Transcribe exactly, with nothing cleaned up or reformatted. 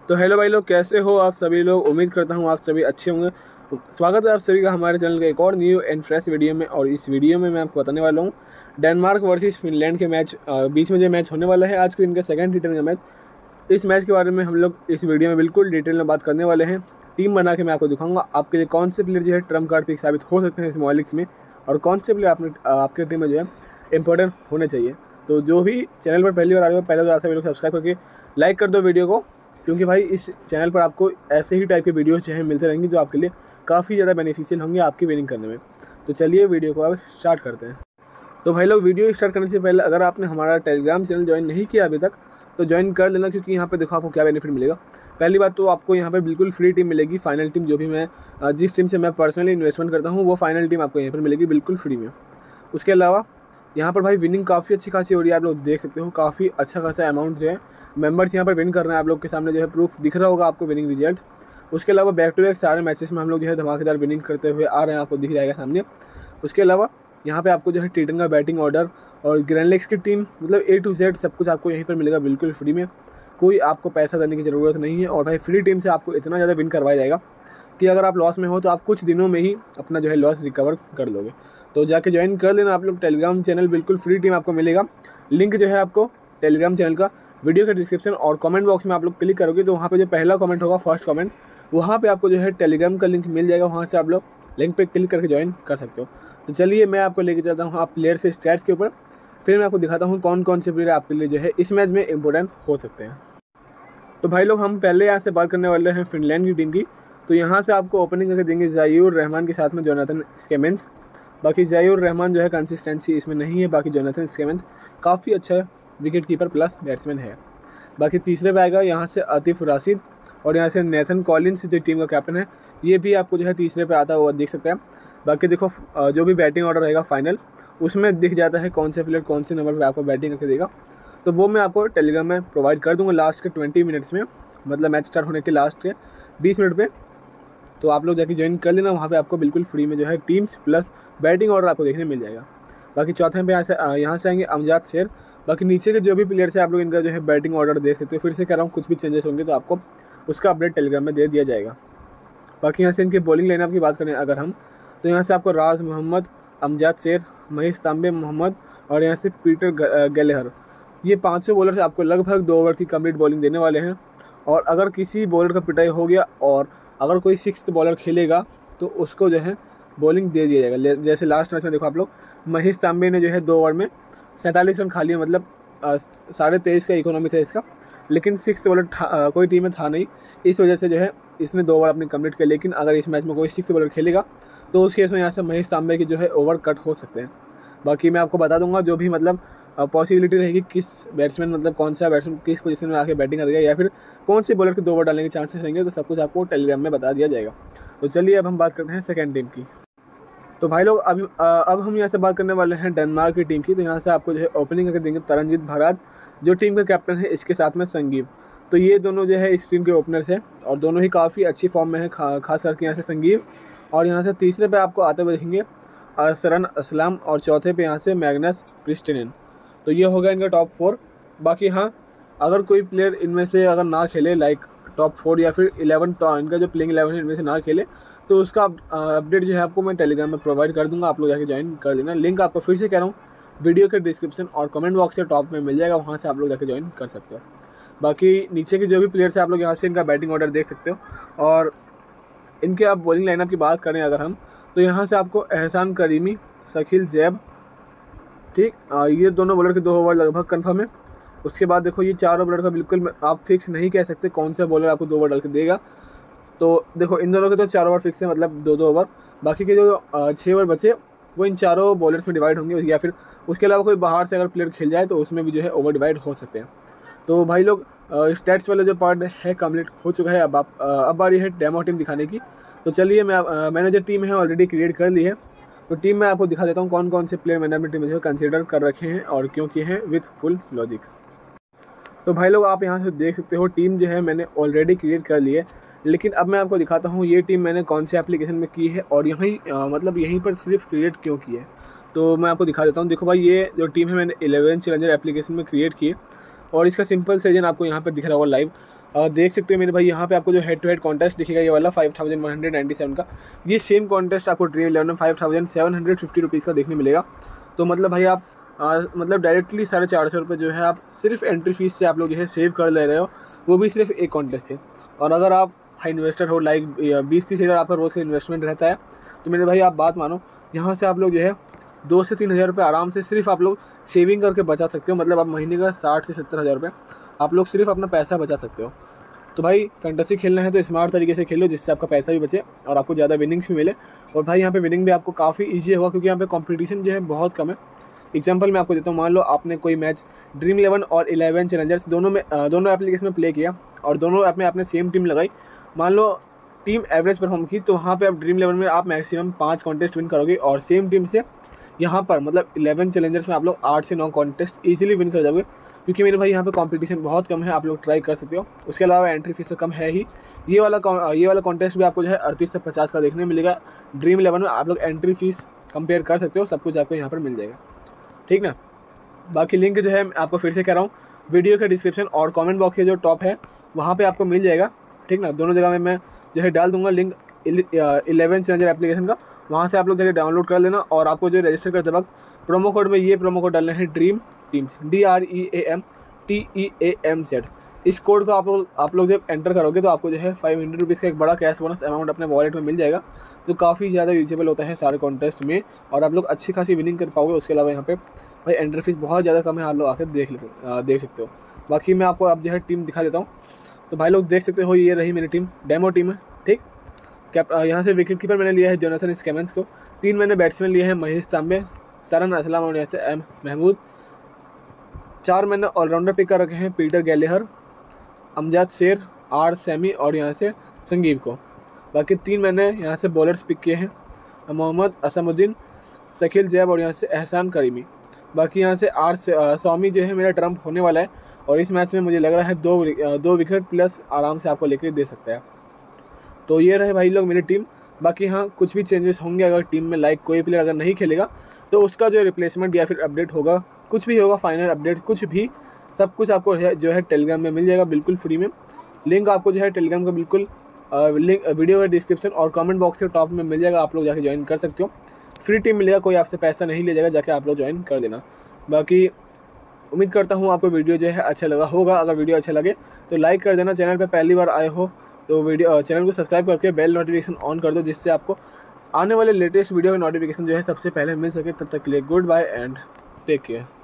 तो हेलो भाई लोग, कैसे हो आप सभी लोग। उम्मीद करता हूँ आप सभी अच्छे होंगे। स्वागत है आप सभी का हमारे चैनल के एक और न्यू एंड फ्रेश वीडियो में। और इस वीडियो में मैं आपको बताने वाला हूँ डेनमार्क वर्सेस फिनलैंड के मैच, बीच में जो मैच होने वाला है आज के दिन का सेकंड टी ट्वेंटी का मैच। इस मैच के बारे में हम लोग इस वीडियो में बिल्कुल डिटेल में बात करने वाले हैं। टीम बना के मैं आपको दिखाऊंगा आपके लिए कौन से प्लेयर जो है ट्रम्प कार्ड पिक साबित हो सकते हैं इस मोबाइलिक्स में, और कौन से प्लेयर आपने आपके टीम में जो है इंपॉर्टेंट होने चाहिए। तो जो भी चैनल पर पहली बार आ रहे हो, पहले तो आप सभी लोग सब्सक्राइब करके लाइक कर दो वीडियो को, क्योंकि भाई इस चैनल पर आपको ऐसे ही टाइप के वीडियोस जो है मिलते रहेंगे जो आपके लिए काफ़ी ज़्यादा बेनिफिशियल होंगे आपकी विनिंग करने में। तो चलिए वीडियो को अब स्टार्ट करते हैं। तो भाई लोग, वीडियो स्टार्ट करने से पहले अगर आपने हमारा टेलीग्राम चैनल ज्वाइन नहीं किया अभी तक तो ज्वाइन कर लेना, क्योंकि यहाँ पे देखो आपको क्या बेनिफिट मिलेगा। पहली बात तो आपको यहाँ पे बिल्कुल फ्री टीम मिलेगी। फाइनल टीम जो भी मैं जिस टीम से मैं पर्सनली इन्वेस्टमेंट करता हूँ वो फाइनल टीम आपको यहाँ पर मिलेगी बिल्कुल फ्री में। उसके अलावा यहाँ पर भाई विनिंग काफ़ी अच्छी खासी हो रही है, आप लोग देख सकते हो। काफ़ी अच्छा खासा अमाउंट जो है मेंबर्स यहाँ पर विन कर रहे हैं। आप लोग के सामने जो है प्रूफ दिख रहा होगा आपको विनिंग रिजल्ट। उसके अलावा बैक टू बैक सारे मैचेस में हम लोग जो है धमाकेदार विनिंग करते हुए आ रहे हैं, आपको दिख जाएगा सामने। उसके अलावा यहाँ पे आपको जो है टीटन का बैटिंग ऑर्डर और ग्रैंडलेक्स की टीम, मतलब ए टू जेड सब कुछ आपको यहीं पर मिलेगा बिल्कुल फ्री में। कोई आपको पैसा देने की ज़रूरत नहीं है। और भाई फ्री टीम से आपको इतना ज़्यादा विन करवाया जाएगा कि अगर आप लॉस में हो तो आप कुछ दिनों में ही अपना जो है लॉस रिकवर कर लोगे। तो जाके ज्वाइन कर लेना आप लोग टेलीग्राम चैनल, बिल्कुल फ्री टीम आपको मिलेगा। लिंक जो है आपको टेलीग्राम चैनल का वीडियो के डिस्क्रिप्शन और कमेंट बॉक्स में आप लोग क्लिक करोगे तो वहाँ पे जो पहला कमेंट होगा, फर्स्ट कमेंट, वहाँ पे आपको जो है टेलीग्राम का लिंक मिल जाएगा। वहाँ से आप लोग लिंक पे क्लिक करके ज्वाइन कर सकते हो। तो चलिए मैं आपको लेके चलता हूँ आप प्लेयर से स्टैट्स के ऊपर, फिर मैं आपको दिखाता हूँ कौन कौन से प्लेयर आपके लिए जो है इस मैच में इंपॉर्टेंट हो सकते हैं। तो भाई लोग, हम पहले यहाँ से बात करने वाले हैं फिनलैंड की टीम की। तो यहाँ से आपको ओपनिंग करके देंगे ज़ायूर रहमान के साथ में जोनाथन स्केमेंस। बाकी ज़ायूर रहमान जो है कंसिस्टेंसी इसमें नहीं है, बाकी जोनाथन स्केमेंस काफ़ी अच्छा विकेट कीपर प्लस बैट्समैन है। बाकी तीसरे पे आएगा यहाँ से आतिफ राशिद, और यहाँ से नेथन कॉलिन्स जो टीम का कैप्टन है, ये भी आपको जो है तीसरे पे आता हुआ देख सकते हैं। बाकी देखो जो भी बैटिंग ऑर्डर रहेगा फाइनल, उसमें दिख जाता है कौन से प्लेयर कौन से नंबर पे आपको बैटिंग करके देगा। तो वो मैं आपको टेलीग्राम में प्रोवाइड कर दूँगा लास्ट के ट्वेंटी मिनट्स में, मतलब मैच स्टार्ट होने के लास्ट के बीस मिनट पे। तो आप लोग जाके ज्वाइन कर लेना, वहाँ पे आपको बिल्कुल फ्री में जो है टीम्स प्लस बैटिंग ऑर्डर आपको देखने मिल जाएगा। बाकी चौथे पे यहाँ से यहाँ से आएंगे अमजाद शेर। बाकी नीचे के जो भी प्लेयर्स है आप लोग इनका जो है बैटिंग ऑर्डर देख सकते हो। फिर से कह रहा हूँ, कुछ भी चेंजेस होंगे तो आपको उसका अपडेट टेलीग्राम में दे दिया जाएगा। बाकी यहाँ से इनके बॉलिंग लाइनअप की बात करें अगर हम, तो यहाँ से आपको राज मोहम्मद, अमजाद शेर, महेश तांबे मोहम्मद और यहाँ से पीटर गैलेहर, ये पाँचों बॉलर आपको लगभग दो ओवर की कंप्लीट बॉलिंग देने वाले हैं। और अगर किसी बॉलर का पिटाई हो गया और अगर कोई सिक्स्थ बॉलर खेलेगा तो उसको जो है बॉलिंग दे दिया जाएगा। जैसे लास्ट मैच में देखो आप लोग, महेश तांबे ने जो है दो ओवर में सैंतालीस रन खा लिए, मतलब साढ़े तेईस का इकोनॉमी था इसका, लेकिन सिक्स बॉलर कोई टीम में था नहीं, इस वजह से जो है इसने दो ओवर अपनी कंप्लीट किया। लेकिन अगर इस मैच में कोई सिक्स बॉलर खेलेगा तो उस केस में यहाँ से महेश तांबे की जो है ओवर कट हो सकते हैं। बाकी मैं आपको बता दूंगा जो भी मतलब पॉसिबिलिटी रहेगी किस बैट्समैन, मतलब कौन सा बैट्समैन किस पोजीशन में आके बैटिंग करेगा या फिर कौन सी बॉलर के दो ओवर डालने के चांसेस रहेंगे, तो सब कुछ आपको टेलीग्राम में बता दिया जाएगा। तो चलिए अब हम बात करते हैं सेकेंड टीम की। तो भाई लोग, अब अब हम यहाँ से बात करने वाले हैं डेनमार्क की टीम की। तो यहाँ से आपको जो है ओपनिंग करके देंगे तरनजीत भराज, जो टीम का कैप्टन है, इसके साथ में संगीव। तो ये दोनों जो है इस टीम के ओपनर्स हैं और दोनों ही काफ़ी अच्छी फॉर्म में है, खा, खास करके यहाँ से संगीव। और यहाँ से तीसरे पे आपको आते हुए देखेंगे सरन असलम, और चौथे पे यहाँ से मैग्नस क्रिस्टिनेन। तो ये हो गया इनका टॉप फोर। बाकी हाँ, अगर कोई प्लेयर इनमें से अगर ना खेले, लाइक टॉप फोर या फिर इलेवन, इनका जो प्लेइंग इलेवन है इनमें से ना खेले, तो उसका अपडेट जो है आपको मैं टेलीग्राम में प्रोवाइड कर दूंगा। आप लोग जाके ज्वाइन कर लेना। लिंक आपको फिर से कह रहा हूँ वीडियो के डिस्क्रिप्शन और कमेंट बॉक्स के टॉप में मिल जाएगा, वहाँ से आप लोग जाके ज्वाइन कर सकते हो। बाकी नीचे के जो भी प्लेयर्स हैं आप लोग यहाँ से इनका बैटिंग ऑर्डर देख सकते हो। और इनके आप बॉलिंग लाइनअप की बात करें अगर हम, तो यहाँ से आपको एहसान करीमी, शकील जैब, ठीक, ये दोनों बॉलर के दो ओवर लगभग कन्फर्म है। उसके बाद देखो ये चारों बॉलर का बिल्कुल आप फिक्स नहीं कह सकते कौन सा बॉलर आपको दो ओवर डाल के देगा। तो देखो इन दोनों के तो चार ओवर फिक्स है, मतलब दो दो ओवर। बाकी के जो छः ओवर बचे वो इन चारों बॉलर्स में डिवाइड होंगे, या फिर उसके अलावा कोई बाहर से अगर प्लेयर खेल जाए तो उसमें भी जो है ओवर डिवाइड हो सकते हैं। तो भाई लोग, स्टैट्स वाला जो पार्ट है कंप्लीट हो चुका है। अब आप अब बारी है डेमो टीम दिखाने की। तो चलिए मैं मैंने जो टीम है ऑलरेडी क्रिएट कर ली है, तो टीम में आपको दिखा देता हूँ कौन कौन से प्लेयर मैंने अपनी टीम में जो कंसीडर कर रखे हैं और क्यों किए हैं विथ फुल लॉजिक। तो भाई लोग, आप यहाँ से देख सकते हो टीम जो है मैंने ऑलरेडी क्रिएट कर ली है, लेकिन अब मैं आपको दिखाता हूँ ये टीम मैंने कौन से एप्लीकेशन में की है और यहीं मतलब यहीं पर सिर्फ क्रिएट क्यों की है। तो मैं आपको दिखा देता हूँ। देखो भाई, ये जो टीम है मैंने इलेवन चैलेंजर एप्लीकेशन में क्रिएट की है और इसका सिंपल सेजन आपको यहाँ पर दिख रहा होगा लाइव। अ, देख सकते हो मेरे भाई यहाँ पे आपको जो हेड टू हेड कॉन्टेस्ट दिखेगा ये वाला five thousand one hundred ninety seven का, ये सेम कॉन्टेस्ट आपको ड्रीम इलेवन में five thousand seven hundred fifty rupees का देखने मिलेगा। तो मतलब भाई आप आ, मतलब डायरेक्टली साढ़े चार सौ रुपये जो है आप सिर्फ एंट्री फीस से आप लोग जो है सेव कर ले रहे हो, वो भी सिर्फ एक कॉन्टेस्ट से। और अगर आप हाई इन्वेस्टर हो, लाइक बीस तीस हज़ार आपका रोज़ का इन्वेस्टमेंट रहता है, तो मेरे भाई आप बात मानो, यहाँ से आप लोग जो है दो से तीन हज़ार रुपये आराम से सिर्फ आप लोग सेविंग करके बचा सकते हो। मतलब आप महीने का साठ से सत्तर हज़ार रुपये आप लोग सिर्फ अपना पैसा बचा सकते हो। तो भाई फैंटेसी खेलना है तो स्मार्ट तरीके से खेलो, जिससे आपका पैसा भी बचे और आपको ज़्यादा विनिंग्स भी मिले। और भाई यहाँ पे विनिंग भी आपको काफ़ी ईजी होगा, क्योंकि यहाँ पे कंपटीशन जो है बहुत कम है। एग्जांपल मैं आपको देता हूँ, मान लो आपने कोई मैच ड्रीम इलेवन और इलेवन चैलेंजर्स दोनों में दोनों एप्लीकेशन में प्ले किया और दोनों ऐप में आपने सेम टीम लगाई, मान लो टीम एवरेज परफॉर्म की, तो वहाँ पे आप ड्रीम इलेवन में आप मैक्सिमम पाँच कॉन्टेस्ट विन करोगे और सेम टीम से यहाँ पर मतलब इलेवन चैलेंजर्स में आप लोग आठ से नौ कॉन्टेस्ट ईजिली विन कर जाओगे, क्योंकि मेरे भाई यहाँ पे कंपटीशन बहुत कम है, आप लोग ट्राई कर सकते हो। उसके अलावा एंट्री फीस तो कम है ही। ये वाला ये वाला कॉन्टेस्ट भी आपको जो है अड़तीस से पचास का देखने मिलेगा ड्रीम इलेवन में। आप लोग एंट्री फीस कंपेयर कर सकते हो, सब कुछ आपको यहाँ पर मिल जाएगा, ठीक ना। बाकी लिंक जो है मैं आपको फिर से कह रहा हूँ, वीडियो के डिस्क्रिप्शन और कमेंट बॉक्स के जो टॉप है वहाँ पे आपको मिल जाएगा, ठीक ना। दोनों जगह में मैं जो है डाल दूंगा लिंक इलेवन चैलेंजर एप्लीकेशन का, वहाँ से आप लोग जाकर डाउनलोड कर लेना। और आपको जो रजिस्टर करते वक्त प्रोमो कोड में ये प्रोमो कोड डालना है dream teams, D R E A M T E A M Z. इस कोड को आप लोग आप लोग जब एंटर करोगे तो आपको जो है फाइव हंड्रेड रुपीज़ का एक बड़ा कैश बोनस अमाउंट अपने वॉलेट में मिल जाएगा, जो काफ़ी ज़्यादा यूजेबल होता है सारे कॉन्टेस्ट में, और आप लोग अच्छी खासी विनिंग कर पाओगे। उसके अलावा यहाँ पे भाई एंट्री फीस बहुत ज़्यादा कम है, आप लोग आकर देख ले देख सकते हो। बाकी मैं आपको अब जो है टीम दिखा देता हूँ, तो भाई लोग देख सकते हो ये रही मेरी टीम, डेमो टीम है, ठीक। कैप यहाँ से विकेट कीपर मैंने लिया है जोनाथन स्कैमेंस को, तीन मैंने बैट्समैन लिए हैं महेश तांबे, सरन असलम और यहाँ से एम महमूद, चार मैंने ऑलराउंडर पिक कर रखे हैं पीटर गैलेहर, अमजद शेर, आर सैमी और यहाँ से संगीव को। बाकी तीन मैंने यहाँ से बॉलर्स पिक किए हैं, मोहम्मद असमुद्दीन, शकील जैब और यहाँ से एहसान करीमी। बाकी यहाँ से आर स्वामी जो है मेरा ट्रम्प होने वाला है, और इस मैच में मुझे लग रहा है दो दो विकेट प्लस आराम से आपको लेकर दे सकता है। तो ये रहे भाई लोग मेरी टीम। बाकी हाँ कुछ भी चेंजेस होंगे अगर टीम में, लाइक कोई प्लेयर अगर नहीं खेलेगा तो उसका जो रिप्लेसमेंट या फिर अपडेट होगा, कुछ भी होगा, फाइनल अपडेट कुछ भी, सब कुछ आपको है जो है टेलीग्राम में मिल जाएगा बिल्कुल फ्री में। लिंक आपको जो है टेलीग्राम का बिल्कुल लिंक वीडियो का डिस्क्रिप्शन और कमेंट बॉक्स के टॉप में मिल जाएगा, आप लोग जाके ज्वाइन कर सकते हो। फ्री टीम मिलेगा, कोई आपसे पैसा नहीं ले जाएगा, जाके आप लोग ज्वाइन कर देना। बाकी उम्मीद करता हूँ आपको वीडियो जो है अच्छा लगा होगा। अगर वीडियो अच्छा लगे तो लाइक कर देना, चैनल पर पहली बार आए हो तो वीडियो चैनल को सब्सक्राइब करके बेल नोटिफिकेशन ऑन कर दो, जिससे आपको आने वाले लेटेस्ट वीडियो का नोटिफिकेशन जो है सबसे पहले मिल सके। तब तक के लिए good bye and take care.